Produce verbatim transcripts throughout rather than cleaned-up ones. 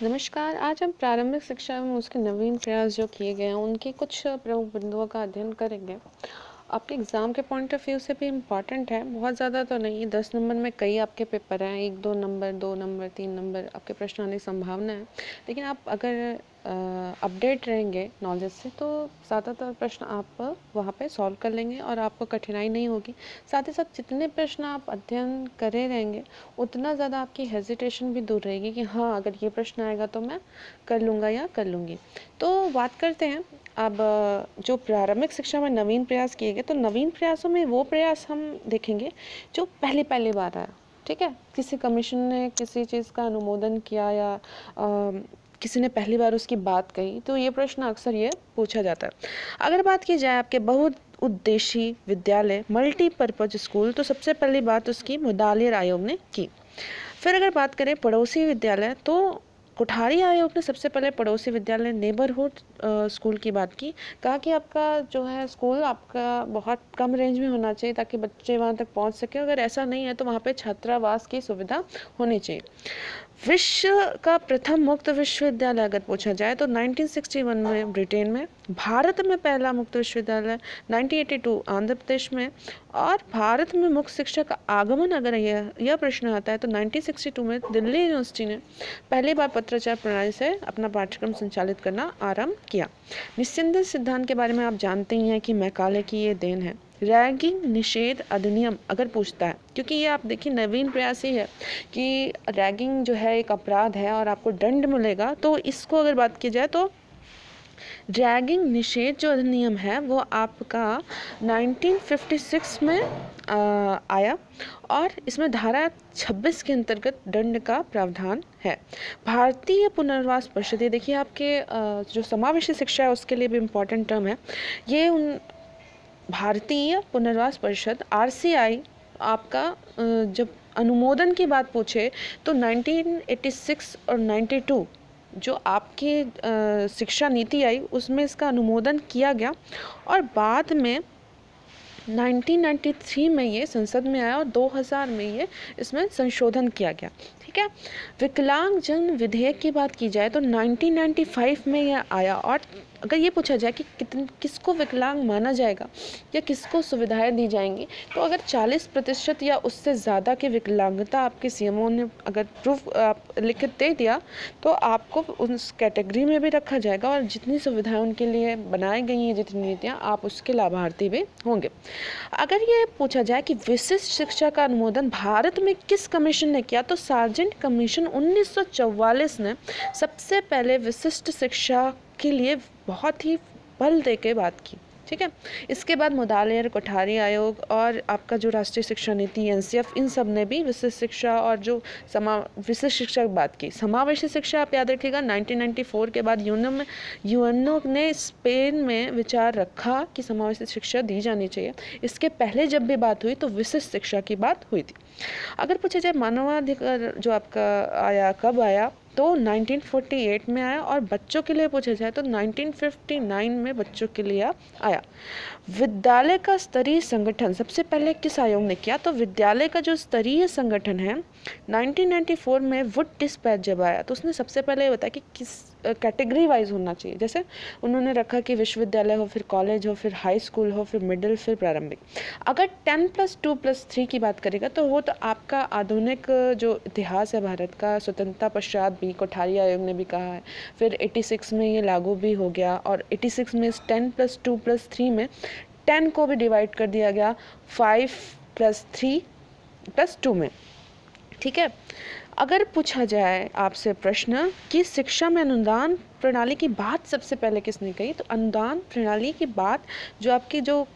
नमस्कार। आज हम प्रारंभिक शिक्षा में उसके नवीन प्रयास जो किए गए हैं उनके कुछ प्रमुख बिंदुओं का अध्ययन करेंगे। आपके एग्ज़ाम के पॉइंट ऑफ व्यू से भी इम्पॉर्टेंट है, बहुत ज़्यादा तो नहीं। दस नंबर में कई आपके पेपर हैं, एक दो नंबर दो नंबर तीन नंबर आपके प्रश्न आने की संभावना है। लेकिन आप अगर अपडेट रहेंगे नॉलेज से तो ज़्यादातर प्रश्न आप वहाँ पे सॉल्व कर लेंगे और आपको कठिनाई नहीं होगी। साथ ही साथ जितने प्रश्न आप अध्ययन करे रहेंगे उतना ज़्यादा आपकी हेजिटेशन भी दूर रहेगी कि हाँ, अगर ये प्रश्न आएगा तो मैं कर लूँगा या कर लूँगी। तो बात करते हैं अब जो प्रारंभिक शिक्षा में नवीन प्रयास किए गए, तो नवीन प्रयासों में वो प्रयास हम देखेंगे जो पहली पहली बार आया। ठीक है, किसी कमीशन ने किसी चीज़ का अनुमोदन किया या आ, किसी ने पहली बार उसकी बात कही, तो ये प्रश्न अक्सर ये पूछा जाता है। अगर बात की जाए आपके बहुत उद्देशीय विद्यालय मल्टीपर्पज स्कूल, तो सबसे पहली बात उसकी मुदालिर आयोग ने की। फिर अगर बात करें पड़ोसी विद्यालय, तो कोठारी आयोग ने सबसे पहले पड़ोसी विद्यालय नेबरहुड स्कूल की बात की। कहा कि आपका जो है स्कूल आपका बहुत कम रेंज में होना चाहिए ताकि बच्चे वहाँ तक पहुँच सके। अगर ऐसा नहीं है तो वहाँ पे छात्रावास की सुविधा होनी चाहिए। विश्व का प्रथम मुक्त विश्वविद्यालय अगर पूछा जाए तो उन्नीस सौ इकसठ में ब्रिटेन में, भारत में पहला मुक्त विश्वविद्यालय उन्नीस सौ बयासी आंध्र प्रदेश में, और भारत में मुक्त शिक्षा का आगमन अगर यह यह प्रश्न आता है तो उन्नीस सौ बासठ में दिल्ली यूनिवर्सिटी ने पहली बार पत्राचार प्रणाली से अपना पाठ्यक्रम संचालित करना आरंभ किया। निस्संदेह सिद्धांत के बारे में आप जानते ही हैं कि मैकाले की ये देन है। रैगिंग निषेध अधिनियम अगर पूछता है, क्योंकि ये आप देखिए नवीन प्रयास ही है कि रैगिंग जो है एक अपराध है और आपको दंड मिलेगा, तो इसको अगर बात की जाए तो रैगिंग निषेध जो अधिनियम है वो आपका उन्नीस सौ छप्पन में आ, आया और इसमें धारा छब्बीस के अंतर्गत दंड का प्रावधान है। भारतीय पुनर्वास परिषद, ये देखिए आपके आ, जो समावेशी शिक्षा है उसके लिए भी इम्पोर्टेंट टर्म है ये। उन भारतीय पुनर्वास परिषद आर सी आई आपका जब अनुमोदन की बात पूछे तो उन्नीस सौ छियासी और बानवे जो आपकी शिक्षा नीति आई उसमें इसका अनुमोदन किया गया और बाद में उन्नीस सौ तिरानवे में ये संसद में आया और दो हज़ार में ये इसमें संशोधन किया गया। ठीक है, विकलांगजन विधेयक की बात की जाए तो उन्नीस सौ पचानवे में यह आया और अगर ये पूछा जाए कि कितन किसको विकलांग माना जाएगा या किसको सुविधाएं दी जाएंगी, तो अगर चालीस प्रतिशत या उससे ज़्यादा की विकलांगता आपके सीएमओ ने अगर प्रूफ आप लिखित दे दिया तो आपको उस कैटेगरी में भी रखा जाएगा और जितनी सुविधाएं उनके लिए बनाई गई हैं, जितनी नीतियाँ, आप उसके लाभार्थी भी होंगे। अगर ये पूछा जाए कि विशिष्ट शिक्षा का अनुमोदन भारत में किस कमीशन ने किया, तो सार्जेंट कमीशन उन्नीस सौ चौवालीस ने सबसे पहले विशिष्ट शिक्षा के लिए बहुत ही बल दे के बात की। ठीक है, इसके बाद मुदालिर, कोठारी आयोग और आपका जो राष्ट्रीय शिक्षा नीति एन सी एफ, इन सब ने भी विशिष्ट शिक्षा और जो समा विशिष्ट शिक्षा की बात की। समावेशी शिक्षा आप याद रखिएगा उन्नीस सौ चौरानवे के बाद यूएनओ में यूएनओ ने स्पेन में विचार रखा कि समावेशी शिक्षा दी जानी चाहिए। इसके पहले जब भी बात हुई तो विशिष्ट शिक्षा की बात हुई थी। अगर पूछा जाए मानवाधिकार जो आपका आया कब आया, तो उन्नीस सौ अड़तालीस में आया और बच्चों के लिए पूछा जाए तो उन्नीस सौ उनसठ में बच्चों के लिए आया। विद्यालय का स्तरीय संगठन सबसे पहले किस आयोग ने किया, तो विद्यालय का जो स्तरीय संगठन है उन्नीस सौ चौरानवे में वुड डिस्पैच जब आया तो उसने सबसे पहले बताया कि किस कैटेगरी वाइज होना चाहिए। जैसे उन्होंने रखा कि विश्वविद्यालय हो, फिर कॉलेज हो, फिर हाई स्कूल हो, फिर मिडिल, फिर प्रारंभिक। अगर ten plus two plus three की बात करेगा तो वो तो आपका आधुनिक जो इतिहास है भारत का, स्वतंत्रता पश्चात भी कोठारी आयोग ने भी कहा है। फिर छियासी में ये लागू भी हो गया और छियासी में इस ten plus two plus three में टेन को भी डिवाइड कर दिया गया five plus three plus two में। ठीक है, अगर पूछा जाए आपसे प्रश्न कि शिक्षा में अनुदान प्रणाली की बात सबसे पहले किसने कही, तो अनुदान प्रणाली की बात जो आपकी जो आ,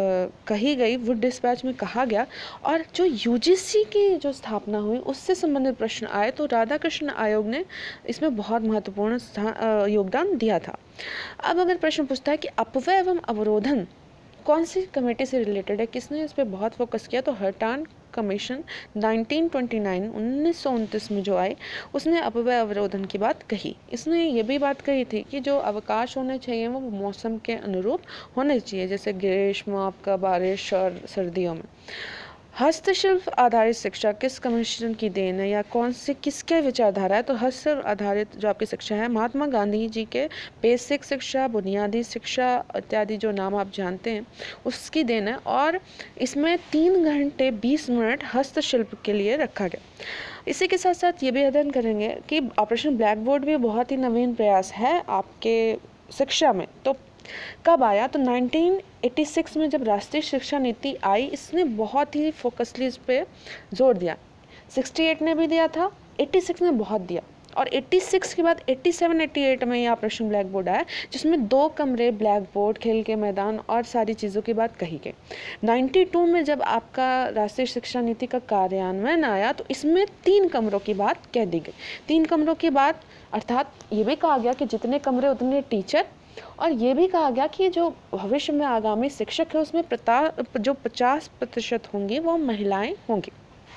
कही गई वुड डिस्पैच में कहा गया और जो यू जी सी की जो स्थापना हुई उससे संबंधित प्रश्न आए तो राधाकृष्ण आयोग ने इसमें बहुत महत्वपूर्ण योगदान दिया था। अब अगर प्रश्न पूछता है कि अपव्यय एवं अवरोधन कौन सी कमेटी से रिलेटेड है, किसने इस पर बहुत फोकस किया, तो हर्टान कमीशन उन्नीस सौ उनतीस उन्नीस सौ उनतीस में जो आए उसने अपव्यय अवरोधन की बात कही। इसने ये भी बात कही थी कि जो अवकाश होने चाहिए वो मौसम के अनुरूप होने चाहिए, जैसे ग्रीष्म, आपका बारिश और सर्दियों में। हस्तशिल्प आधारित शिक्षा किस कमीशन की देन है या कौन से किसके विचारधारा है? तो हस्तशिल्प आधारित जो आपकी शिक्षा है महात्मा गांधी जी के बेसिक शिक्षा, बुनियादी शिक्षा इत्यादि जो नाम आप जानते हैं उसकी देन है। और इसमें तीन घंटे बीस मिनट हस्तशिल्प के लिए रखा गया। इसी के साथ साथ ये भी अध्ययन करेंगे कि ऑपरेशन ब्लैक बोर्ड भी बहुत ही नवीन प्रयास है आपके शिक्षा में। तो कब आया? तो नाइनटीन एटी सिक्स में जब राष्ट्रीय शिक्षा नीति आई, इसने बहुत ही फोकसली इस पे जोर दिया। सिक्सटी एट ने भी दिया था, एटी सिक्स ने बहुत दिया, और एटी सिक्स के बाद एटी सेवन एटी एट में ये ऑपरेशन ब्लैक बोर्ड आया, जिसमें दो कमरे, ब्लैक बोर्ड, खेल के मैदान और सारी चीज़ों की बात कही गई। नाइन्टी टू में जब आपका राष्ट्रीय शिक्षा नीति का कार्यान्वयन आया तो इसमें तीन कमरों की बात कह दी गई। तीन कमरों की बात अर्थात ये भी कहा गया कि जितने कमरे उतने टीचर, और ये भी कहा गया कि जो भविष्य में आगामी शिक्षक है उसमें प्रता जो पचास प्रतिशत होंगी वो महिलाएं होंगी।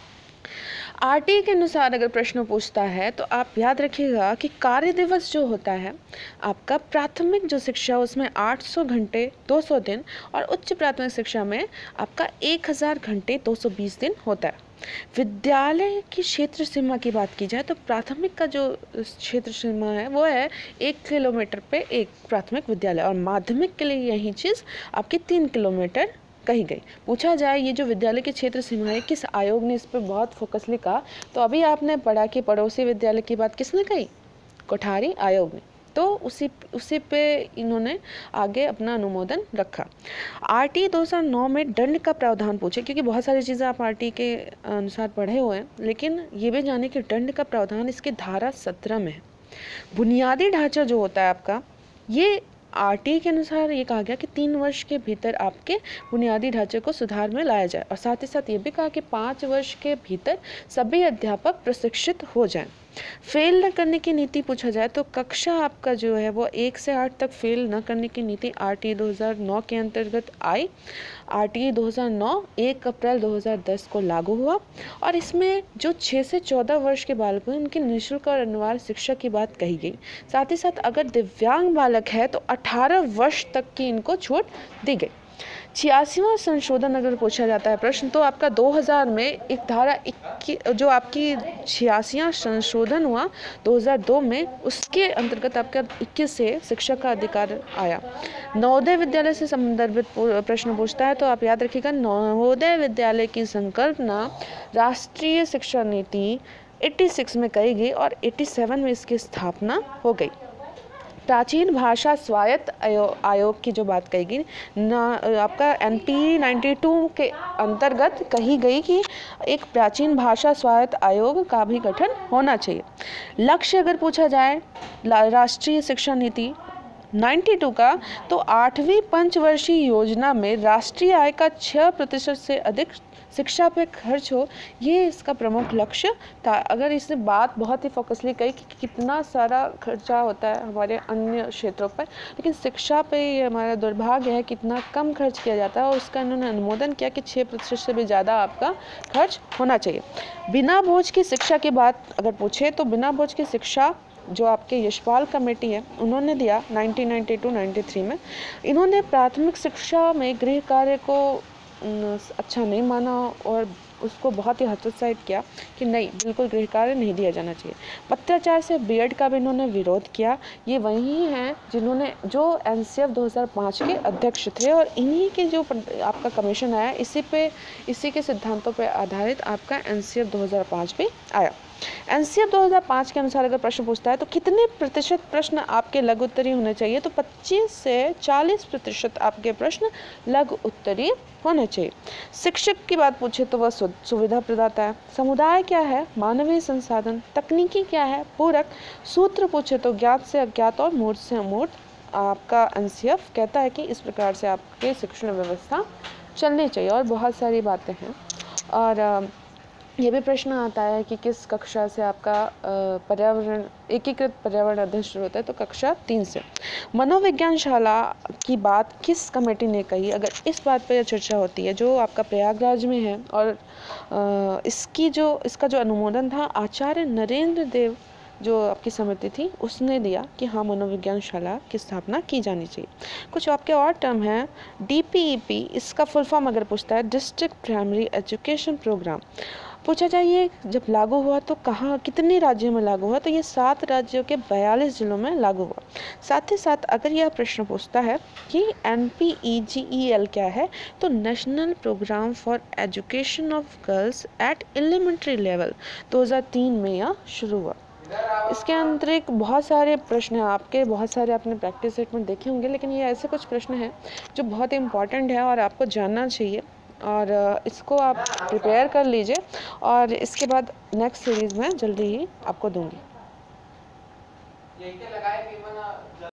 आरटीई के अनुसार अगर प्रश्न पूछता है तो आप याद रखिएगा कि कार्य दिवस जो होता है आपका प्राथमिक जो शिक्षा उसमें आठ सौ घंटे दो सौ दिन और उच्च प्राथमिक शिक्षा में आपका एक हज़ार घंटे दो सौ बीस दिन होता है। विद्यालय की क्षेत्र सीमा की बात की जाए तो प्राथमिक का जो क्षेत्र सीमा है वो है एक किलोमीटर पे एक प्राथमिक विद्यालय, और माध्यमिक के लिए यही चीज़ आपकी तीन किलोमीटर कही गई। पूछा जाए ये जो विद्यालय की क्षेत्र सीमा है किस आयोग ने इस पर बहुत फोकसली कहा, तो अभी आपने पढ़ा कि पड़ोसी विद्यालय की बात किसने कही? कोठारी आयोग ने। तो उसी उसी पे इन्होंने आगे अपना अनुमोदन रखा। आरटी दो हज़ार नौ में दंड का प्रावधान पूछे, क्योंकि बहुत सारी चीज़ें आप आरटी के अनुसार पढ़े हुए हैं, लेकिन ये भी जाने कि दंड का प्रावधान इसके धारा सत्रह में है। बुनियादी ढांचा जो होता है आपका, ये आरटी के अनुसार ये कहा गया कि तीन वर्ष के भीतर आपके बुनियादी ढांचे को सुधार में लाया जाए, और साथ ही साथ ये भी कहा कि पाँच वर्ष के भीतर सभी अध्यापक प्रशिक्षित हो जाएं। फेल न करने की नीति पूछा जाए तो कक्षा आपका जो है वो एक से आठ तक फेल न करने की नीति आरटी दो हज़ार नौ के अंतर्गत आई। आरटी दो हज़ार नौ एक अप्रैल दो हज़ार दस को लागू हुआ, और इसमें जो छः से चौदह वर्ष के बालक हैं उनकी निःशुल्क और अनिवार्य शिक्षा की बात कही गई। साथ ही साथ अगर दिव्यांग बालक है तो अठारह वर्ष तक की इनको छूट दी गई। छियासीवां संशोधन अगर पूछा जाता है प्रश्न, तो आपका दो हज़ार में एक धारा इक्की जो आपकी छियासीवां संशोधन हुआ दो हज़ार दो में, उसके अंतर्गत आपका इक्कीस से शिक्षक का अधिकार आया। नवोदय विद्यालय से संदर्भित प्रश्न पूछता है तो आप याद रखिएगा नवोदय विद्यालय की संकल्पना राष्ट्रीय शिक्षा नीति छियासी में कही गई और सत्तासी में इसकी स्थापना हो गई। प्राचीन भाषा स्वायत्त आयोग की जो बात कही गई ना आपका एन पी नाइन्टी टू के अंतर्गत कही गई कि एक प्राचीन भाषा स्वायत्त आयोग का भी गठन होना चाहिए। लक्ष्य अगर पूछा जाए राष्ट्रीय शिक्षा नीति बानवे का, तो आठवीं पंचवर्षीय योजना में राष्ट्रीय आय का छः प्रतिशत से अधिक शिक्षा पे खर्च हो, ये इसका प्रमुख लक्ष्य था। अगर इसने बात बहुत ही फोकसली कही कि कितना सारा खर्चा होता है हमारे अन्य क्षेत्रों पर, लेकिन शिक्षा पे ये हमारा दुर्भाग्य है कितना कम खर्च किया जाता है, और उसका इन्होंने अनुमोदन किया कि छः प्रतिशत से भी ज़्यादा आपका खर्च होना चाहिए। बिना बोझ की शिक्षा की बात अगर पूछे तो बिना बोझ की शिक्षा जो आपके यशपाल कमेटी है उन्होंने दिया nineteen ninety two ninety three में। इन्होंने प्राथमिक शिक्षा में गृह कार्य को अच्छा नहीं माना और उसको बहुत ही हतोत्साहित किया कि नहीं, बिल्कुल गृह कार्य नहीं दिया जाना चाहिए। पत्राचार से बीएड का भी इन्होंने विरोध किया। ये वही हैं जिन्होंने जो एनसीएफ दो हज़ार पाँच के अध्यक्ष थे, और इन्हीं के जो आपका कमीशन आया इसी पे इसी के सिद्धांतों पर आधारित आपका एनसीएफ दो हज़ार पाँच भी आया। एनसीएफ दो हज़ार पाँच के अनुसार अगर प्रश्न पूछता है तो कितने प्रतिशत प्रश्न आपके लघु उत्तरीय होने चाहिए, तो पच्चीस से चालीस प्रतिशत आपके प्रश्न लघु उत्तरीय होने चाहिए। शिक्षक की बात पूछे तो वह सुविधा प्रदाता है। समुदाय क्या है? मानवीय संसाधन। तकनीकी क्या है? पूरक। सूत्र पूछे तो ज्ञात से अज्ञात और मूर्त से अमूर्त। आपका एनसीएफ कहता है कि इस प्रकार से आपके शिक्षण व्यवस्था चलनी चाहिए, और बहुत सारी बातें हैं। और ये भी प्रश्न आता है कि किस कक्षा से आपका पर्यावरण एकीकृत पर्यावरण अध्ययन शुरू होता है, तो कक्षा तीन से। मनोविज्ञान शाला की बात किस कमेटी ने कही? अगर इस बात पर चर्चा होती है जो आपका प्रयागराज में है, और इसकी जो इसका जो अनुमोदन था आचार्य नरेंद्र देव जो आपकी समिति थी उसने दिया कि हाँ मनोविज्ञान शाला की स्थापना की जानी चाहिए। कुछ आपके और टर्म हैं, डी पी ई पी, इसका फुल फॉर्म अगर पूछता है डिस्ट्रिक्ट प्राइमरी एजुकेशन प्रोग्राम, पूछा जाए ये जब लागू हुआ तो कहाँ कितने राज्यों में लागू हुआ, तो ये सात राज्यों के बयालीस जिलों में लागू हुआ। साथ ही साथ अगर यह प्रश्न पूछता है कि N P E G E L क्या है, तो national programme for education of girls at elementary level दो हज़ार तीन में यह शुरू हुआ। इसके अतिरिक्त बहुत सारे प्रश्न हैं आपके, बहुत सारे आपने प्रैक्टिस सेट में देखे होंगे, लेकिन ये ऐसे कुछ प्रश्न हैं जो बहुत इंपॉर्टेंट है और आपको जानना चाहिए, और इसको आप प्रिपेयर कर लीजिए और इसके बाद नेक्स्ट सीरीज़ में जल्दी ही आपको दूंगी।